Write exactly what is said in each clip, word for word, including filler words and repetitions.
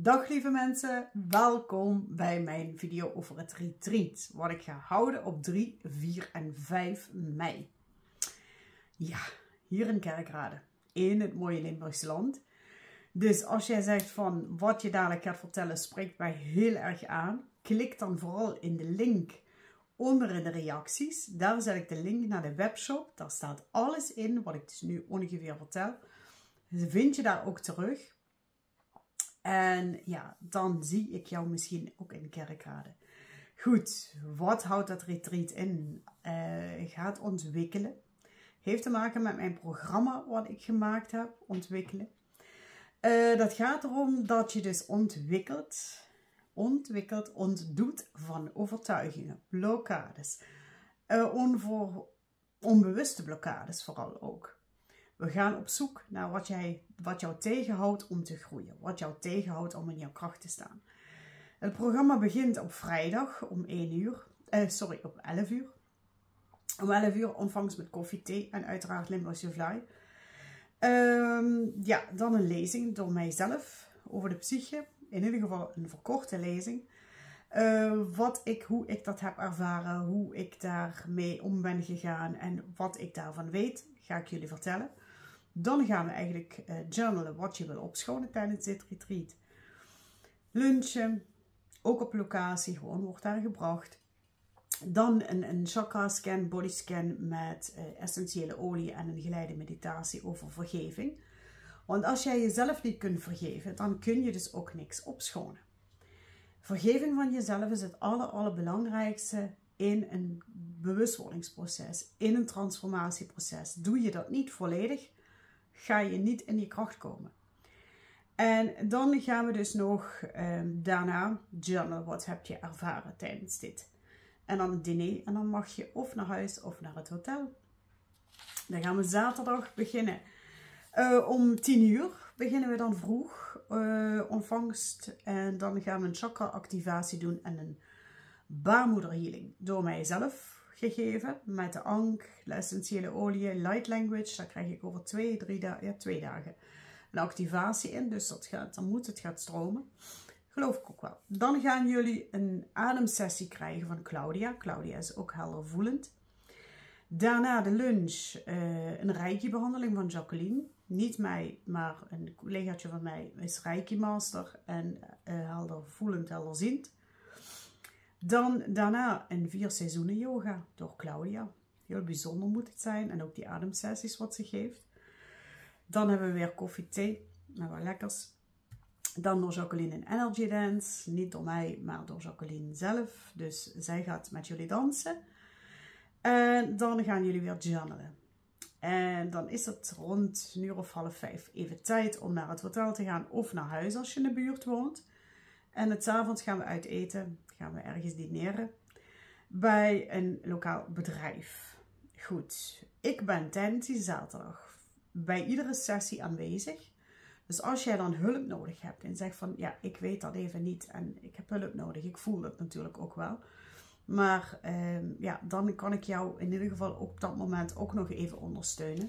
Dag lieve mensen, welkom bij mijn video over het retreat wat ik ga houden op drie, vier en vijf mei. Ja, hier in Kerkrade, in het mooie Limburgse land. Dus als jij zegt van wat je dadelijk gaat vertellen spreekt mij heel erg aan, klik dan vooral in de link onder in de reacties. Daar zet ik de link naar de webshop, daar staat alles in wat ik dus nu ongeveer vertel. Dus vind je daar ook terug. En ja, dan zie ik jou misschien ook in Kerkrade. Goed, wat houdt dat retreat in? Uh, gaat ontwikkelen. Heeft te maken met mijn programma wat ik gemaakt heb, ontwikkelen. Uh, dat gaat erom dat je dus ontwikkelt, ontwikkelt, ontdoet van overtuigingen, blokkades. Uh, onvoor, onbewuste blokkades vooral ook. We gaan op zoek naar wat, jij, wat jou tegenhoudt om te groeien. Wat jou tegenhoudt om in jouw kracht te staan. Het programma begint op vrijdag om één uur. Eh, sorry, op elf uur. Om elf uur ontvangst met koffie, thee en uiteraard Limburgse vlaai. Um, ja, dan een lezing door mijzelf over de psyche. In ieder geval een verkorte lezing. Uh, wat ik, hoe ik dat heb ervaren, hoe ik daarmee om ben gegaan en wat ik daarvan weet, ga ik jullie vertellen. Dan gaan we eigenlijk uh, journalen wat je wil opschonen tijdens dit retreat. Lunchen, ook op locatie, gewoon wordt daar gebracht. Dan een, een chakra scan, body scan met uh, essentiële olie en een geleide meditatie over vergeving. Want als jij jezelf niet kunt vergeven, dan kun je dus ook niks opschonen. Vergeving van jezelf is het aller, allerbelangrijkste in een bewustwordingsproces, in een transformatieproces. Doe je dat niet volledig, ga je niet in je kracht komen. En dan gaan we dus nog eh, daarna journalen. Wat heb je ervaren tijdens dit? En dan het diner. En dan mag je of naar huis of naar het hotel. Dan gaan we zaterdag beginnen. Uh, om tien uur beginnen we dan vroeg. Uh, ontvangst. En dan gaan we een chakra activatie doen en een baarmoederhealing. Door mijzelf gegeven. Met de Ankh, de essentiële olie, light language. Daar krijg ik over twee, drie dagen, ja, twee dagen een activatie in. Dus dat gaat, dan moet het gaan stromen. Geloof ik ook wel. Dan gaan jullie een ademsessie krijgen van Claudia. Claudia is ook heldervoelend. Daarna de lunch, uh, een reiki-behandeling van Jacqueline. Niet mij, maar een collegaatje van mij is reiki-master en uh, heldervoelend, helderziend. Dan daarna een vier seizoenen yoga door Claudia. Heel bijzonder moet het zijn. En ook die ademsessies wat ze geeft. Dan hebben we weer koffie, thee. Nou, wat lekkers. Dan door Jacqueline een energy dance. Niet door mij, maar door Jacqueline zelf. Dus zij gaat met jullie dansen. En dan gaan jullie weer journalen. En dan is het rond een uur of half vijf even tijd om naar het hotel te gaan. Of naar huis als je in de buurt woont. En het avonds gaan we uit eten. Gaan we ergens dineren. Bij een lokaal bedrijf. Goed. Ik ben tijdens die zaterdag bij iedere sessie aanwezig. Dus als jij dan hulp nodig hebt en zegt van ja, ik weet dat even niet en ik heb hulp nodig. Ik voel het natuurlijk ook wel. Maar uh, ja, dan kan ik jou in ieder geval op dat moment ook nog even ondersteunen.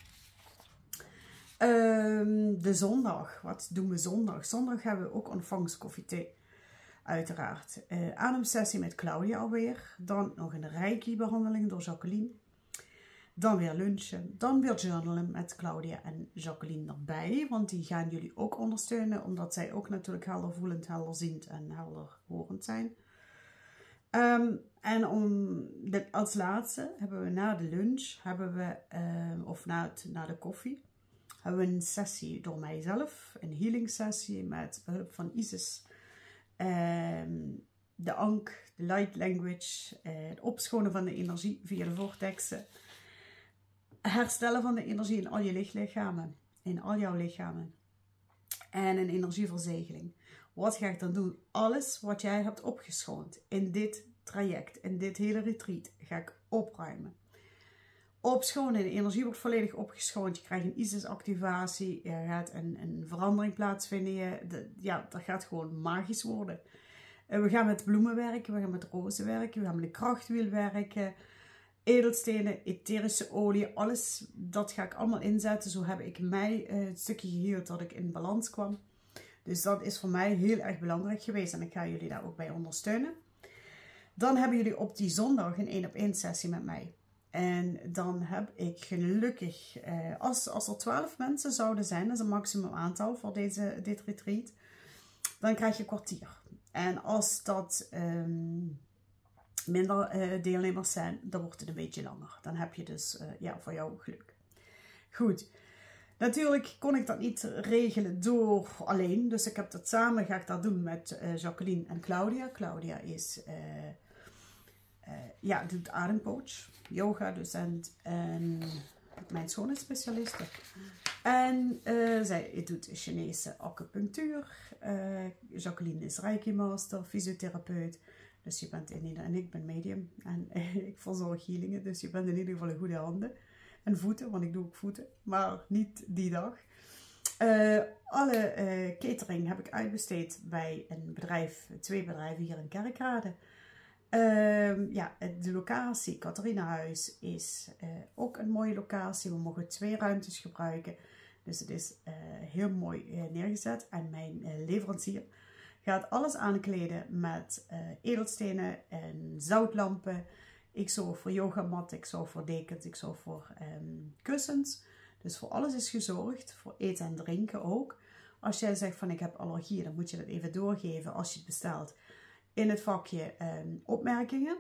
Uh, de zondag. Wat doen we zondag? Zondag hebben we ook ontvangst koffie thee. Uiteraard. Uh, ademsessie met Claudia alweer. Dan nog een reiki behandeling door Jacqueline. Dan weer lunchen. Dan weer journalen met Claudia en Jacqueline erbij. Want die gaan jullie ook ondersteunen. Omdat zij ook natuurlijk heldervoelend, helderziend en helderhorend zijn. Um, en om de, als laatste hebben we na de lunch, hebben we, uh, of na, het, na de koffie, hebben we een sessie door mijzelf. Een healing sessie met behulp van Isis. Um, de Ankh, de light language, uh, het opschonen van de energie via de vortexen. Herstellen van de energie in al je lichtlichamen, in al jouw lichamen. En een energieverzegeling. Wat ga ik dan doen? Alles wat jij hebt opgeschoond in dit traject, in dit hele retreat, ga ik opruimen. Opschonen, de energie wordt volledig opgeschoond. Je krijgt een Isis-activatie. Er gaat een, een verandering plaatsvinden. Je, de, ja, dat gaat gewoon magisch worden. Uh, we gaan met bloemen werken, we gaan met rozen werken, we gaan met de krachtwiel werken. Edelstenen, etherische olie, alles, dat ga ik allemaal inzetten. Zo heb ik mij uh, het stukje geheeld dat ik in balans kwam. Dus dat is voor mij heel erg belangrijk geweest en ik ga jullie daar ook bij ondersteunen. Dan hebben jullie op die zondag een één op één sessie met mij. En dan heb ik gelukkig, eh, als, als er twaalf mensen zouden zijn, dat is een maximum aantal voor deze, dit retreat, dan krijg je een kwartier. En als dat um, minder uh, deelnemers zijn, dan wordt het een beetje langer. Dan heb je dus uh, ja, voor jou geluk. Goed. Natuurlijk kon ik dat niet regelen door alleen. Dus ik heb dat samen, ga ik dat doen met uh, Jacqueline en Claudia. Claudia is, uh, uh, ja, doet ademcoach, yoga docent en mijn schoonheidsspecialiste. En uh, zij doet Chinese acupunctuur. Uh, Jacqueline is Reiki master, fysiotherapeut. Dus je bent in ieder en ik ben medium. En uh, ik verzorg healingen. Dus je bent in ieder geval in goede handen. En voeten, want ik doe ook voeten. Maar niet die dag. Uh, alle uh, catering heb ik uitbesteed bij een bedrijf, twee bedrijven hier in Kerkrade. Uh, ja, de locatie, Catharinahuis, is uh, ook een mooie locatie. We mogen twee ruimtes gebruiken. Dus het is uh, heel mooi uh, neergezet. En mijn uh, leverancier gaat alles aankleden met uh, edelstenen en zoutlampen. Ik zorg voor yogamatten, ik zorg voor dekens, ik zorg voor um, kussens. Dus voor alles is gezorgd. Voor eten en drinken ook. Als jij zegt van ik heb allergie, dan moet je dat even doorgeven als je het bestelt. In het vakje um, opmerkingen.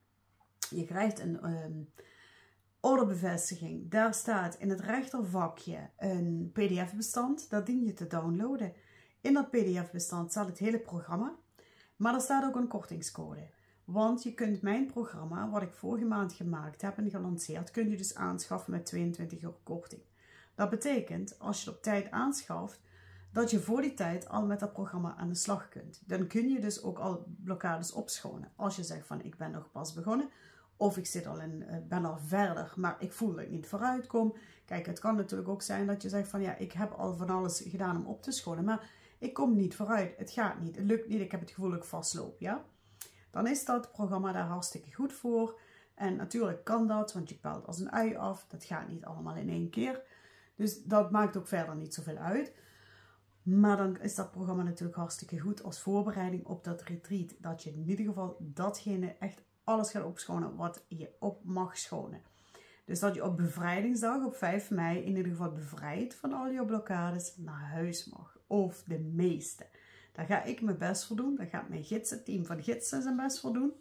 Je krijgt een um, orderbevestiging. Daar staat in het rechtervakje een P D F-bestand. Dat dien je te downloaden. In dat P D F-bestand staat het hele programma. Maar er staat ook een kortingscode. Want je kunt mijn programma, wat ik vorige maand gemaakt heb en gelanceerd, kun je dus aanschaffen met tweeëntwintig euro korting. Dat betekent, als je het op tijd aanschaft, dat je voor die tijd al met dat programma aan de slag kunt. Dan kun je dus ook al blokkades opschonen. Als je zegt van ik ben nog pas begonnen, of ik zit al in, ben al verder, maar ik voel dat ik niet vooruit kom. Kijk, het kan natuurlijk ook zijn dat je zegt van ja, ik heb al van alles gedaan om op te schonen, maar ik kom niet vooruit. Het gaat niet, het lukt niet, ik heb het gevoel dat ik vastloop, ja. Dan is dat programma daar hartstikke goed voor. En natuurlijk kan dat, want je pelt als een ui af. Dat gaat niet allemaal in één keer. Dus dat maakt ook verder niet zoveel uit. Maar dan is dat programma natuurlijk hartstikke goed als voorbereiding op dat retreat. Dat je in ieder geval datgene echt alles gaat opschonen wat je op mag schonen. Dus dat je op bevrijdingsdag op vijf mei in ieder geval bevrijd van al je blokkades naar huis mag. Of de meeste. Daar ga ik mijn best voor doen. Daar gaat mijn gidsen, team van gidsen zijn best voor doen.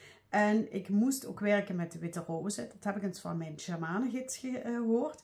En ik moest ook werken met de witte rozen. Dat heb ik eens van mijn shamanengids gehoord.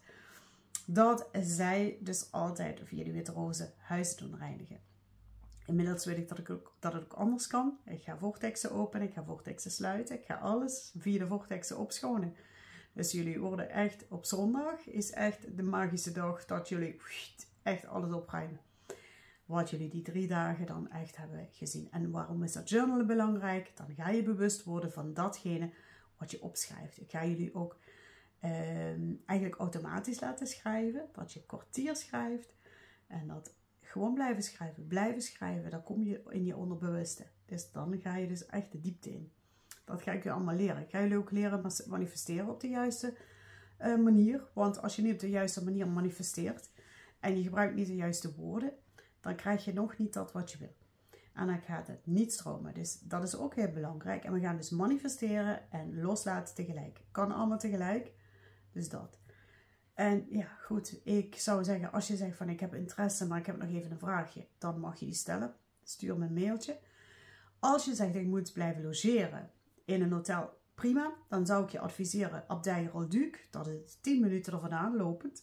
Dat zij dus altijd via de witte rozen huizen doen reinigen. Inmiddels weet ik dat, ik ook, dat het ook anders kan. Ik ga vortexen openen, ik ga vortexen sluiten. Ik ga alles via de vortexen opschonen. Dus jullie worden echt op zondag is echt de magische dag dat jullie echt alles opruimen. Wat jullie die drie dagen dan echt hebben gezien. En waarom is dat journalen belangrijk? Dan ga je bewust worden van datgene wat je opschrijft. Ik ga jullie ook eh, eigenlijk automatisch laten schrijven. Dat je kwartier schrijft. En dat gewoon blijven schrijven. Blijven schrijven. Dan kom je in je onderbewuste. Dus dan ga je dus echt de diepte in. Dat ga ik je allemaal leren. Ik ga jullie ook leren manifesteren op de juiste uh, manier. Want als je niet op de juiste manier manifesteert. En je gebruikt niet de juiste woorden. Dan krijg je nog niet dat wat je wil. En dan gaat het niet stromen. Dus dat is ook heel belangrijk. En we gaan dus manifesteren en loslaten tegelijk. Kan allemaal tegelijk. Dus dat. En ja, goed. Ik zou zeggen, als je zegt van ik heb interesse, maar ik heb nog even een vraagje. Dan mag je die stellen. Stuur me een mailtje. Als je zegt ik moet blijven logeren in een hotel, prima. Dan zou ik je adviseren Abdij Rolduc. Dat is tien minuten er vandaan lopend.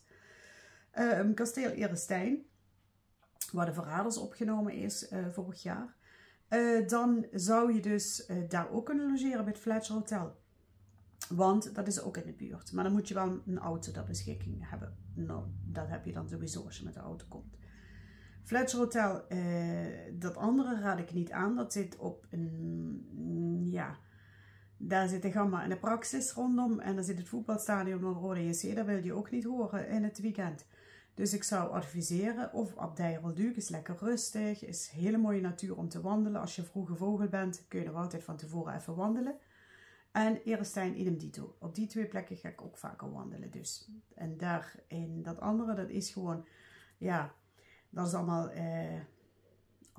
Uh, Kasteel Erestein. Waar de Verraders opgenomen is uh, vorig jaar. Uh, dan zou je dus uh, daar ook kunnen logeren bij het Fletcher Hotel. Want dat is ook in de buurt. Maar dan moet je wel een auto ter beschikking hebben. Nou, dat heb je dan sowieso als je met de auto komt. Fletcher Hotel, uh, dat andere raad ik niet aan. Dat zit op een, ja, daar zit de Gamma en de Praxis rondom. En daar zit het voetbalstadion van Rode J C. Dat wil je ook niet horen in het weekend. Dus ik zou adviseren, of Abdij Rolduc is lekker rustig, is hele mooie natuur om te wandelen. Als je vroege vogel bent, kun je nog altijd van tevoren even wandelen. En Erestein idem dito. Op die twee plekken ga ik ook vaker wandelen. Dus. En daar in dat andere, dat is gewoon, ja, dat is allemaal, eh,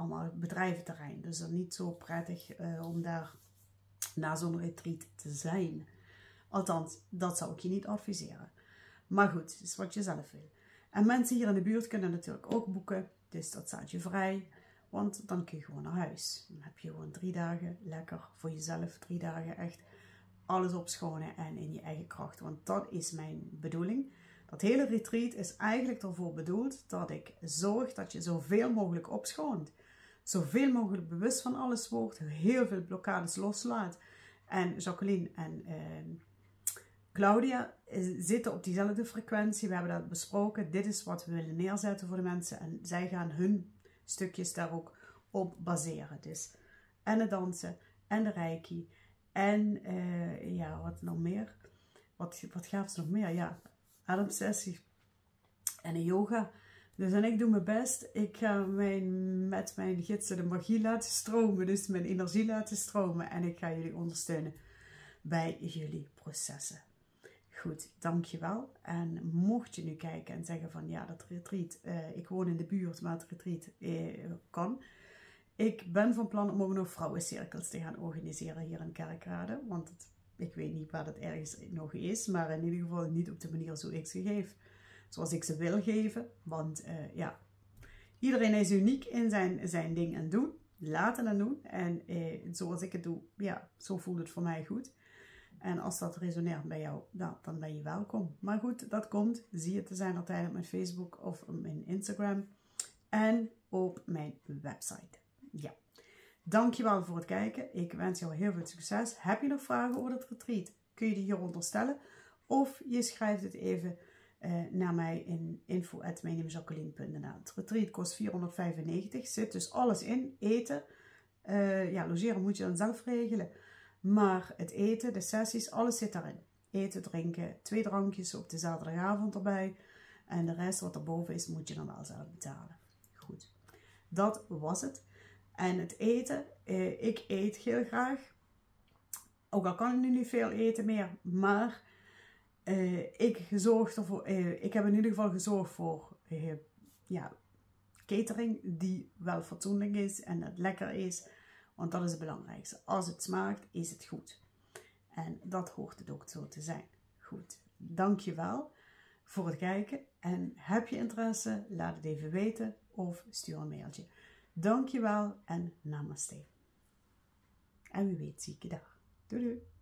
allemaal bedrijventerrein. Dus dan niet zo prettig uh, om daar na zo'n retreat te zijn. Althans, dat zou ik je niet adviseren. Maar goed, het is wat je zelf wil. En mensen hier in de buurt kunnen natuurlijk ook boeken. Dus dat staat je vrij. Want dan kun je gewoon naar huis. Dan heb je gewoon drie dagen lekker voor jezelf. Drie dagen echt alles opschonen en in je eigen kracht. Want dat is mijn bedoeling. Dat hele retreat is eigenlijk ervoor bedoeld dat ik zorg dat je zoveel mogelijk opschoont. Zoveel mogelijk bewust van alles wordt. Heel veel blokkades loslaat. En Jacqueline en uh, Claudia zitten op diezelfde frequentie. We hebben dat besproken. Dit is wat we willen neerzetten voor de mensen. En zij gaan hun stukjes daar ook op baseren. Dus en het dansen en de reiki. En uh, ja, wat nog meer? Wat, wat gaven ze nog meer? Ja, ademsessie en een yoga. Dus en ik doe mijn best. Ik ga mijn, met mijn gidsen de magie laten stromen. Dus mijn energie laten stromen. En ik ga jullie ondersteunen bij jullie processen. Goed, dankjewel. En mocht je nu kijken en zeggen van ja, dat retreat, uh, ik woon in de buurt, maar het retreat uh, kan. Ik ben van plan om ook nog vrouwencirkels te gaan organiseren hier in Kerkrade. Want het, ik weet niet waar dat ergens nog is, maar in ieder geval niet op de manier zoals ik ze geef. Zoals ik ze wil geven. Want uh, ja, iedereen is uniek in zijn, zijn ding en doen. Laten en doen. En uh, zoals ik het doe, ja, zo voelt het voor mij goed. En als dat resoneert bij jou, nou, dan ben je welkom. Maar goed, dat komt. Zie je te zijn altijd op mijn Facebook of op mijn Instagram. En op mijn website. Ja. Dankjewel voor het kijken. Ik wens jou heel veel succes. Heb je nog vragen over het retreat? Kun je die hieronder stellen. Of je schrijft het even uh, naar mij in info at mediumjacqueline punt n l. Het retreat kost vierhonderdvijfennegentig. Zit dus alles in. Eten. Uh, ja, logeren moet je dan zelf regelen. Maar het eten, de sessies, alles zit daarin. Eten, drinken, twee drankjes op de zaterdagavond erbij. En de rest wat erboven is, moet je dan wel zelf betalen. Goed. Dat was het. En het eten, eh, ik eet heel graag. Ook al kan ik nu niet veel eten meer. Maar eh, ik, zorg ervoor, eh, ik heb in ieder geval gezorgd voor eh, ja, catering die wel fatsoenlijk is en het lekker is. Want dat is het belangrijkste. Als het smaakt, is het goed. En dat hoort het ook zo te zijn. Goed, dankjewel voor het kijken. En heb je interesse, laat het even weten of stuur een mailtje. Dankjewel en namaste. En wie weet zie ik je daar. Doei doei.